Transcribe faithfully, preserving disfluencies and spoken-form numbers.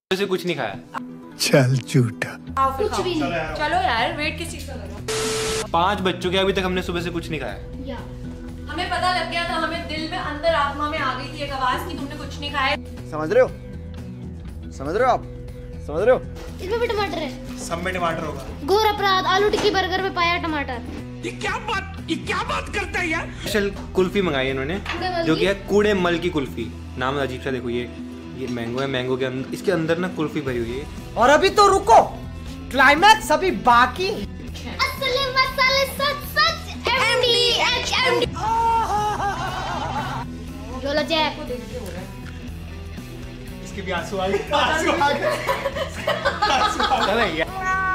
से कुछ नहीं खाया। चल झूठा। कुछ भी नहीं। चलो यार, वेट किस चीज का करो। पांच बच्चों के अभी तक हमने सुबह से कुछ नहीं खाया। या हमें पता लग गया था, हमें दिल में अंदर आत्मा में आ गई थी एक आवाज कि तुमने कुछ नहीं खाया। समझ रहे हो? समझ रहे हो आप? समझ रहे हो? इसमें भी टमाटर है। सब में टमाटर होगा। घोर अपराध, आलू टिक्की बर्गर में पाया टमाटर। ये क्या बात ये क्या बात करता है यार। स्पेशल कुल्फी मंगाई इन्होंने, जो कि है कूड़े मल की कुल्फी। नाम अजीब सा, देखो ये ये मैंगो है, मैंगो के अंदर, इसके अंदर ना कुल्फी भरी हुई है। और अभी तो रुको, क्लाइमैक्स अभी बाकी। असली मसाले सच सच एमडी एच एमडी। जोला जैक इसके भी आंसू आ गए। आंसू आ गए।